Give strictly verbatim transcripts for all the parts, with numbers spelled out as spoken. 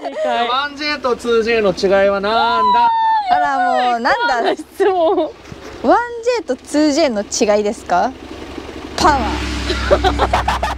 ワンジェイ と ツージェイ の違いはなんだ。 あらもうなんだ質問。 ワンジェイ と ツージェイ の違いですか？パワー。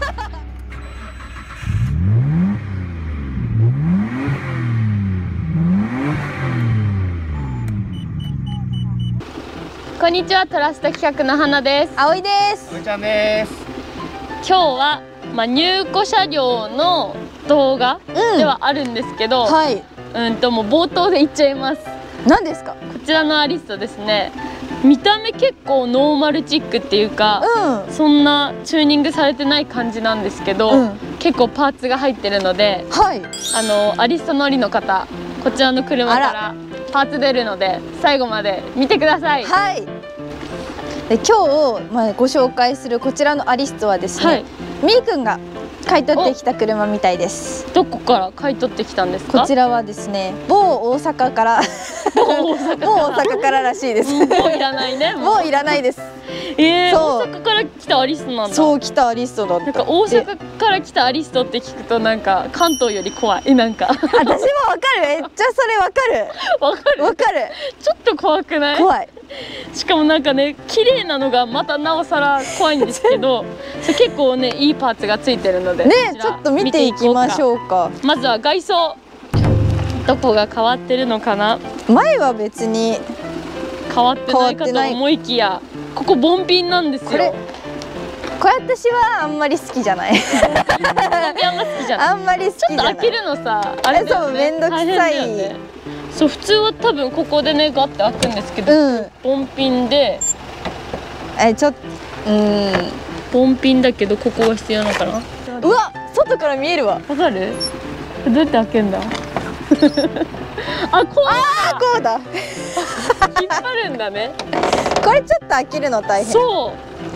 こんにちは、トラスト企画の花です。 葵です。 おいちゃんです。 今日はまあ入庫車両の動画ではあるんですけど、うん、はい、うんともう冒頭で言っちゃいます。 何ですか？ こちらのアリストですね。見た目結構ノーマルチックっていうか、うん、そんなチューニングされてない感じなんですけど、うん、結構パーツが入ってるので、はい、あのアリスト乗りの方、こちらの車からパーツ出るので最後まで見てください。 はい。で今日、まあ、ご紹介するこちらのアリストはですね、はい、みーくんが買い取ってきた車みたいです。 どこから買い取ってきたんですか？ こちらはですね、某大阪から某大阪かららしいです。 もういらないね。 もういらないです。 ええ、大阪から来たアリストなんだ。 そう、来たアリストだった。 なんか大阪から来たアリストって聞くとなんか関東より怖い。なんか私もわかる。めっちゃそれわかる。 わかる。 わかる。 ちょっと怖くない？ 怖い。 しかもなんかね、綺麗なのがまたなおさら怖いんですけどそれ結構ね、いいパーツがついてるのでね、ちょっと見ていきましょうか。 まずは外装、どこが変わってるのかな。 前は別に変わってないかと思いきや、ここボンピンなんですよ。これこれ私はあんまり好きじゃない。 あんま好きじゃない。 あんまり好きじゃない。 ちょっと開けるのさ、あれだよね。 そう、めんどくさい。 そう、普通は多分ここでねガッて開くんですけど、うん、ボンピンで、 えちょっとうんボンピンだけどここが必要なのかな。 うわ、外から見えるわ。 わかる？どうやって開けんだ？あ、こうだ。 あー、こうだ。 引っ張るんだね。 これちょっと開けるの大変。 そう、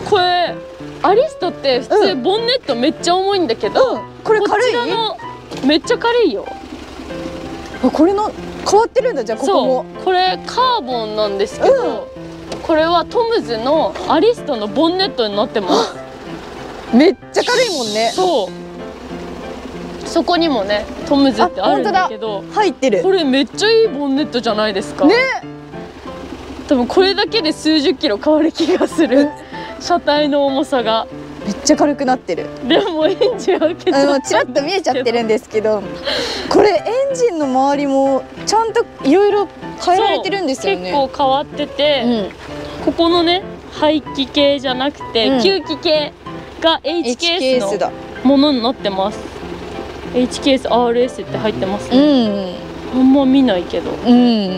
これアリストって普通ボンネットめっちゃ重いんだけど、うん、 これ軽い？ こちらのめっちゃ軽いよ。 あ、これの変わってるんだ。じゃあここも。 これカーボンなんですけど、うん、これはトムズのアリストのボンネットになってます。 めっちゃ軽いもんね。 そう。そこにもね、トムズってあるんだけど、 入ってる。 これめっちゃいいボンネットじゃないですか。ね。多分これだけで数十キロ変わる気がする。車体の重さが。 めっちゃ軽くなってる。 でもエンジン開けちゃった。 ちらっと見えちゃってるんですけど、これエンジンの周りもちゃんといろいろ変えられてるんですよね。 結構変わってて、うん、ここのね排気系じゃなくて、うん、吸気系が エイチケーエス のものになってます。エイチケーエス、アールエス って入ってますね。うん、あんま見ないけど。うん、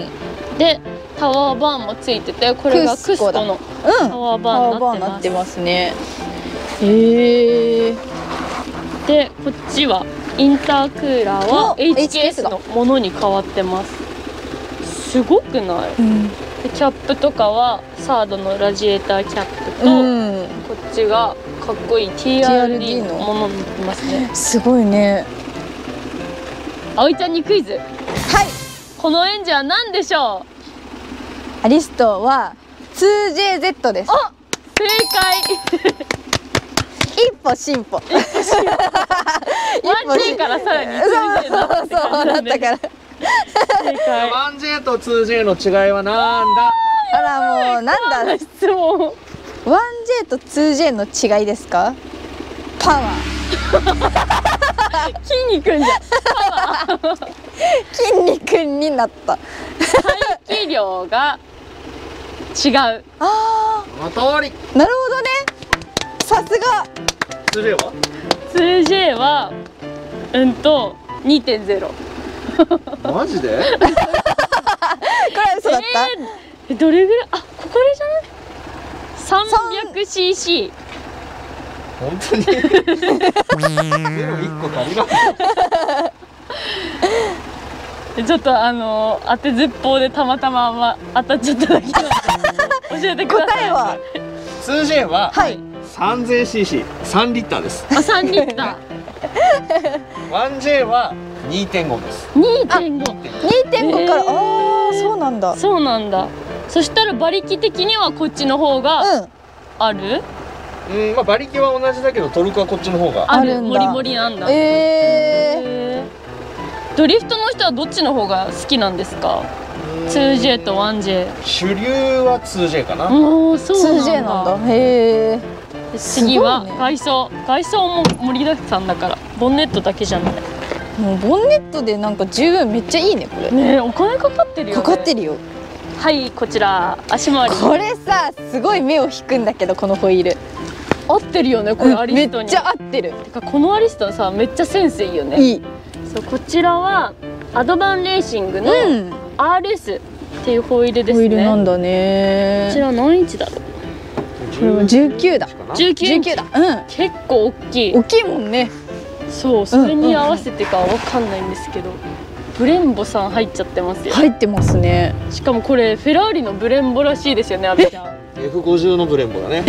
でタワーバーンもついてて、これがクスコのタワーバーンになってますね。 へえ。 でこっちはインタークーラーは エイチケーエス のものに変わってます。すごくない？うん、でキャップとかはサードのラジエーターキャップと、うん、こっちがかっこいい ティーアールディー のものになってますね。 すごいね。 葵ちゃんにクイズ。 はい。 このエンジンは何でしょう？ アリストは ツージェイゼット です。 あ、正解。 一歩進歩。ワンジェイからさらに ツージェイ になったって感じだから。正解。 ワンジェイ と ツージェイ の違いはなんだ。 あらもうなんだ質問。 ワンジェイ と ツージェイ の違いですか？パワー。 筋肉んじゃん。パワー。 筋肉になった。 排気量が違う。 ああ。 その通り。 なるほどね。さすが。 ツージェイ は？ ツージェイ はうんと にてんゼロ。 マジで？これ嘘だった？ えー、どれぐらい？あ、ここでじゃない？さんびゃくシーシー。 本当に？ゼロいっこ足りない。 ちょっとあのー、当てずっぽうでたまたま、ま、当たっちゃっただけなので教えてください。 答えはツージェイ は、 はい、 さんぜんシーシー、さんリッターです。 あ、さんリッター。ワンジェイ は にてんごです。 にてんご。 にてんご から、ああ、そうなんだ。 そうなんだ。そしたら馬力的にはこっちの方がある？ うん、まあ馬力は同じだけどトルクはこっちの方がある。モリモリなんだ。 ええ。 ドリフトの人はどっちの方が好きなんですか？ ツージェー と ワンジェー。 主流は ツージェー かな。 おお、そうなんだ。 ツージェー なんだ。へえ。 で次はすごいね外装。外装も盛りだくさんだから、ボンネットだけじゃない。 もうボンネットでなんか十分めっちゃいいねこれ。 ねえ、お金かかってるよね。 かかってるよ。 はい、こちら足回り。 これさすごい目を引くんだけどこのホイール。 合ってるよね、これアリストに。 めっちゃ合ってる。 てかこのアリストさ、めっちゃセンスいいよね。 いい。 そう、こちらはアドバンレーシングのうん。 アールエス っていうホイールですホイールなんね。 だね。 こちら何インチだろう。 これはじゅうきゅうだ。 じゅうきゅうインチじゅうきゅうだ。うん。 結構大きい。 大きいもんね。 そう、それに合わせてかわかんないんですけど、ブレンボさん入っちゃってますよ。 入ってますね。 しかもこれフェラーリのブレンボらしいですよね、阿部ちゃん。 エフごじゅう のブレンボだね。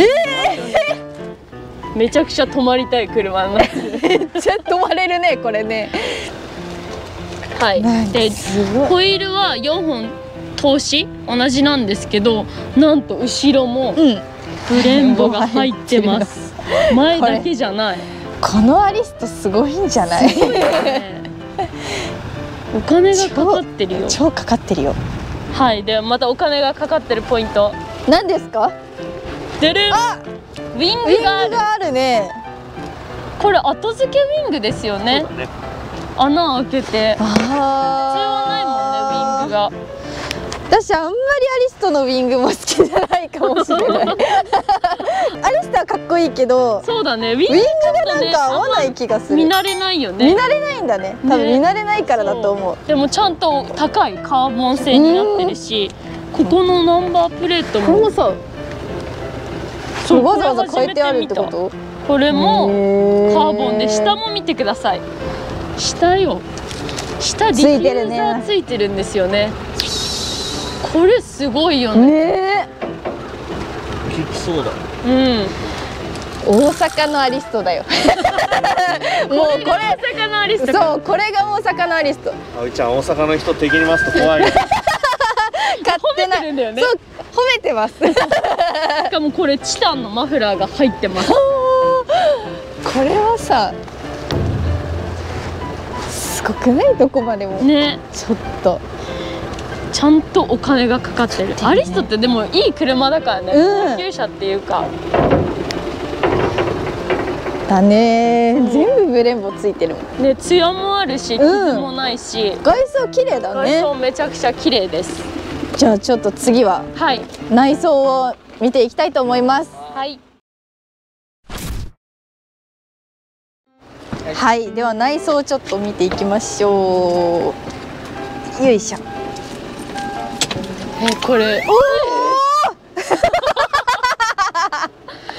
めちゃくちゃ止まりたい車になってる。 めっちゃ止まれるねこれね。 はい。で、 すごい。 ホイールはよんほん通し同じなんですけど、なんと後ろもうん。 ブレンボが入ってます。前だけじゃない。 このアリストすごいんじゃない？ すごいよね。お金がかかってるよ。 超かかってるよ。 はい。ではまたお金がかかってるポイント。 何ですか？ でるん。 あ、 ウィンウィグがある。 ングがあるね。 これ後付けウィングですよね。 そうだね。 穴開けて。普通はないあもんね、ウィングが。 私あんまりアリストのウィングも好きじゃないかもしれない。アリストはかっこいいけど、 そうだね。ウィングウィングがなんか合わない気がする。 見慣れないよね。 見慣れないんだね。多分ね見慣れないからだと思う。 でもちゃんと高いカーボン製になってるし、ここのナンバープレートもこれもさ、 そうわざわざ変えてあるってこと？ これもへーカーボンで、下も見てください。下よ、下ディフューザーついてるんですよね。これすごいよね。 ね効きそうだ。 うん。 え、大阪のアリストだよ。もうこれ、 大阪のアリストか。 そう、これが大阪のアリスト。 あおいちゃん、大阪の人敵に回すと怖いよ。 勝手な褒めてるんだよね。 そう、褒めてます。 しかもこれチタンのマフラーが入ってます。 これはさ、すごくない？どこまでも。 ね、 ちょっと。 ちゃんとお金がかかってる。アリストってでもいい車だからね。 うん高級車っていうか。 だねー。全部ブレンボついてるもん。 ね、艶もあるし、傷もないし。 外装綺麗だ外ね。 装めちゃくちゃ綺麗です。 じゃあちょっと次ははい。 内装を見ていきたいと思います。 はい。 はい、では内装をちょっと見ていきましょう。よいしょ。 え、これ。 おお。知らなか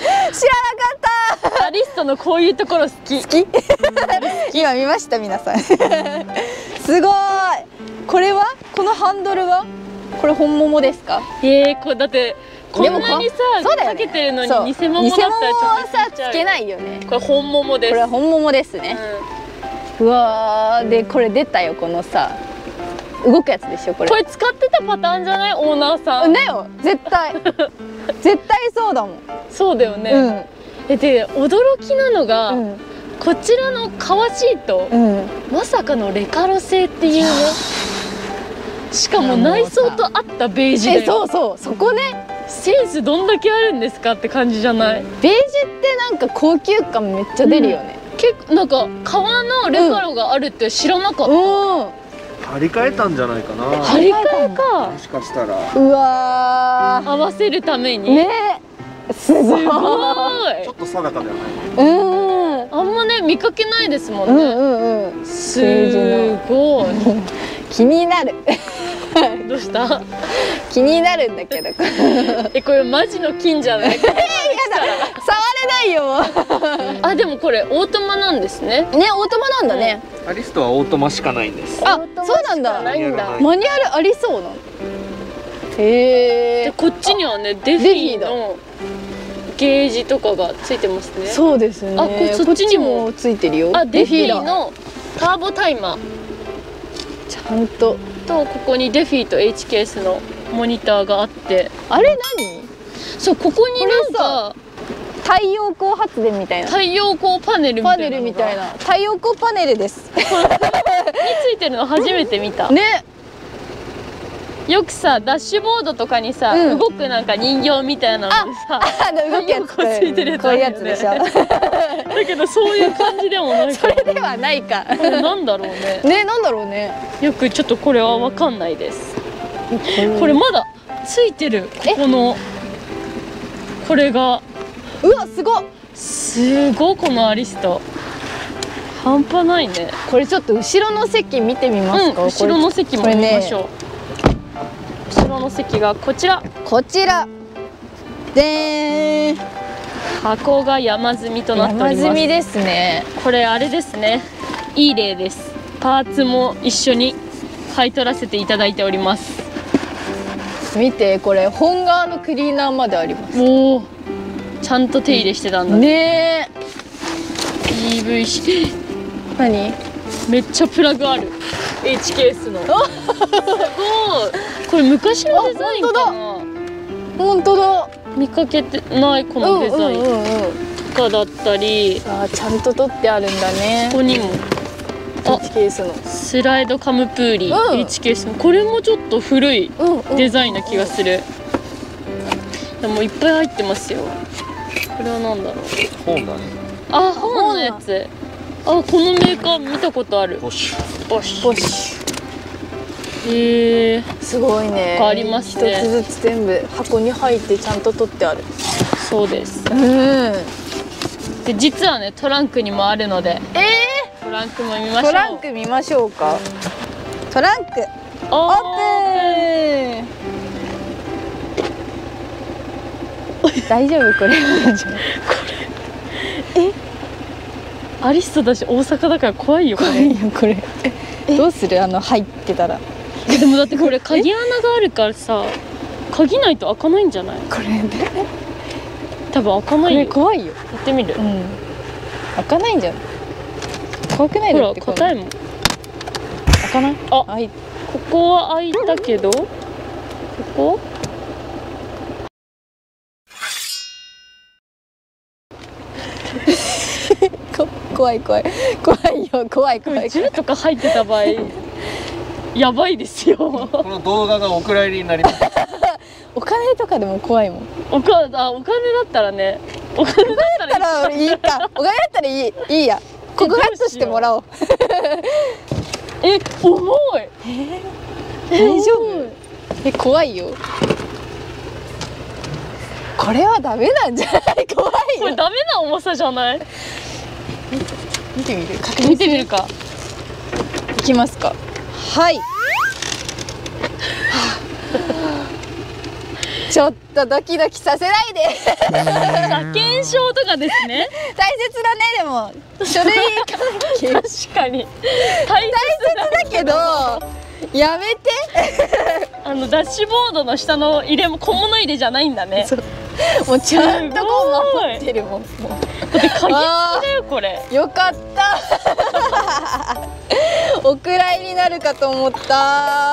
った。 アリストのこういうところ好き。 好き？今見ました皆さん。すごい。これはこのハンドルはこれ本物ですか？ えー、これだってこんでもなにさそうだよねかけてるのそうに偽物だったらちょっと偽物はさちゃうつけないよね。 これ本物です。 これは本物ですね。うわー、でこれ出たよ、このさ動くやつでしょこれ。 これ使ってたパターンじゃない？オーナーさん。 ねよ、絶対絶対そうだもん。 そうだよね。 うんえで驚きなのが、 うんこちらの革シート、 うん。 まさかのレカロ製っていうね。しかも内装と合ったベージュえ、 で、 そうそう、そこね。 センスどんだけあるんですかって感じじゃない？ ベージュってなんか高級感めっちゃ出るよね。 結構なんか革のレカロがあるって知らなかった。 うん。 張り替えたんじゃないかな。 張り替えか。 もしかしたら。 うわ合わせるためー。 に。 ね。すごい。 すごい。 ちょっと定かではない。 うん。 あんまね見かけないですもんね。 うんうんうん。 すごい。 気になる。 どうした？ 気になるんだけど。 え、これマジの金じゃない？ 触れないよ。 あ、でもこれオートマなんですね。 ね、オートマなんだね。 アリストはオートマしかないんです。 あオートマそうなんだしかないんだ。 マニュアルありそうなの。へえ。 でこっちにはねデフィーのゲージとかがついてますね。 そうですね。 あこれそっちにもこっちついてるよ。 あ、デフィだーのターボタイマーちゃんと。 とここにデフィーと エイチケーエス のモニターがあって、 あれ何？ そうここになんか太陽光発電みたいな。 太陽光パネルみたいなのがパネルみたいな。太陽光パネルです。 についいてるの初めて見た。 ね。 よくさダッシュボードとかにさ、 うん、 動くなんか人形みたいなのでさ、 あの動くやつ、 こうついてるやつこういうやつでしょ。 だけどそういう感じでもないそかられではないか。 これなんだろうね。 ね、なんだろうね。 よくちょっとこれはわかんないです。これまだついてる、ここのこれが。 うわ、すごっ。 すごい、このアリスト半端ないね。 これちょっと後ろの席見てみますか。 うん、後ろの席も見ましょう。後ろの席がこちら。 こちらでーん。 箱が山積みとなっております。 山積みですね。 これあれですね、いい例です。パーツも一緒に買い取らせていただいております。 見て、これ本革のクリーナーまであります。 おお、ちゃんと手入れしてたんだね。 ピーブイシー何、 めっちゃプラグある。 エイチケーエス のすごい。これ昔のデザインかな。 本当だ。 見かけてないこのデザインうんうんうんうんとかだったり、 あー、ちゃんと取ってあるんだね。 ここにもエイチケーエスのスライドカムプーリー、 うん、 エイチケーエス のこれもちょっと古いうんうんデザインな気がする。でもいっぱい入ってますよ。これは何だろう。 本だね。 あ、本のやつ。あ、このメーカー見たことある。 ボッシュ。 ボッシュ。 ポッシュ。 へえ、 すごいね。 ありますね。 一つずつ全部箱に入ってちゃんと取ってある。 そうです。 うん。 で実はねトランクにもあるので、 えトランクも見ー、 ましょう。 トランク見ましょうか。トランクオオーープン。大丈夫これ？大丈夫。え？ アリストだし大阪だから怖いよこれ。 怖いよこれ。どうする、あの入ってたら。 でもだってこれ鍵穴があるからさ、鍵ないと開かないんじゃない？ これ多分開かこれないよ。 怖いよ。 やってみる。 うん。開かないんじゃん。怖くないほらだってこれ。 硬いもん。 開かない？ あ、 開いここは開いたけど、ここ？ こ怖い怖い怖いよ怖いこれ怖い。 銃とか入ってた場合やばいですよ。 この動画がお蔵入りになります。 お金とかでも怖いもん。 おかあお金だったらね、お金だっただかららいいか。お金だったらいいいいや。告白してもらおう。 え、重い。 大丈夫？え、怖いよ。これはダメなんじゃない？怖いよ。 これダメな重さじゃない？ 見てみる？確見てみるか。 いきますか。はい。ちょっとドキドキさせないで。 車検証とかですね。 大切だね。でも書類関係確かに大切だけどやめて。 あのダッシュボードの下の入れも小物入れじゃないんだね。 そうもうちゃんとこう守ってるもん。もうだって鍵付きだよこれ。 よかった。お蔵入りになるかと思った。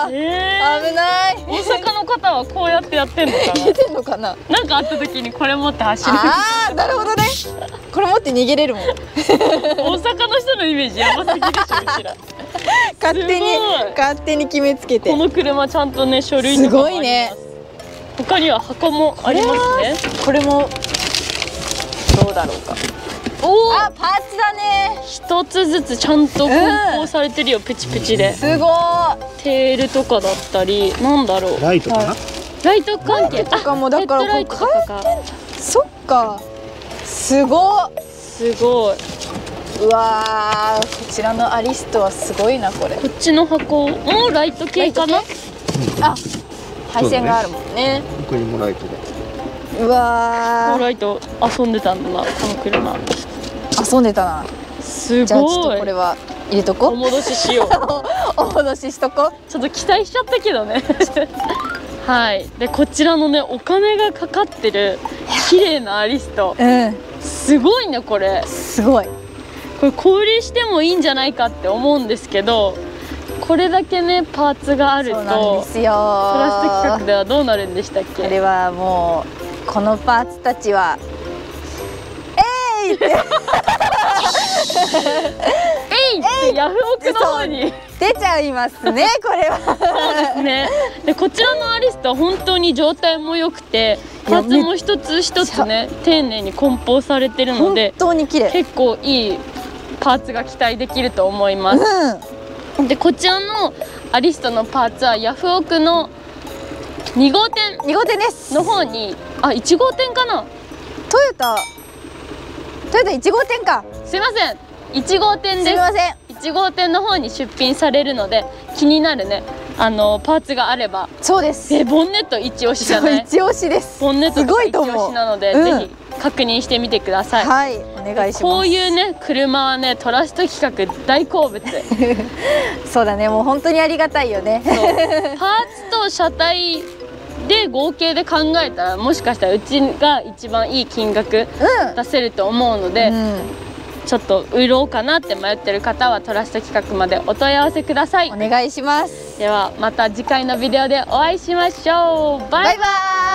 えー、 危ない。 大阪の方はこうやってやってんのか出てんのかな。 な。なんかあった時にこれ持って走る。 ああ、なるほどね。これ持って逃げれるもん。 大阪の人のイメージやばすぎでしょうちら。 勝手にすごい勝手に決めつけて。 この車ちゃんとね書類とかもあります。 すごいね。 他には箱もありますね。 これもどうだろうか。 おお、 あ、パーツだね。 一つずつちゃんと梱包されてるよ、プチプチで。 すごい。 テールとかだったり、なんだろう。 ライトかな。 ライト関係とかもだからこうヘッドライトとかか。 そっか。すごい。 すごい。 うわー、こちらのアリストはすごいなこれ。 こっちの箱もライト系かな。 あ、配線があるもんね。 ここにもライトで。 うわライト遊んでたんだな、この車。 ー、遊んでたな。 すじゃあちょっごい。 とこれは入れとこお戻ししよう。 お戻ししとこ。 ちょっと期待しちゃったけどね。はい。でこちらのねお金がかかってる綺麗なアリスト。 うん。 すごいねこれ。 すごい。 これ小売りしてもいいんじゃないかって思うんですけど、これだけねパーツがあるとそうなんですよ。 プラスト企画ではどうなるんでしたっけ？ これはもうこのパーツたちはえいってえいってヤフオクの方に出ちゃいますねこれは。 そうですね。でこちらのアリストは本当に状態も良くて、パーツも一つ一つね丁寧に梱包されてるので、 本当に綺麗。 結構いいパーツが期待できると思います。うん、でこちらのアリストのパーツはヤフオクのに号店に号店ですの方に、あいち号店かな、 トヨタトヨタいち号店か、 すいませんいち号店です。 すみません、 いち号店の方に出品されるので、気になるねあのパーツがあれば。 そうです。 でボンネット一押しじゃない？ 一押しです。 ボンネットとか一押しなので、うん、ぜひ確認してみてください。 はい、お願いします。 こういうね車はねトラスト企画大好物。 そうだね、もう本当にありがたいよね。 そうパーツと車体で合計で考えたら、もしかしたらうちが一番いい金額出せると思うので、うん、ちょっと売ろうかなって迷ってる方はトラスト企画までお問い合わせください。 お願いします。 ではまた次回のビデオでお会いしましょう。バイバイ。 バイバイ。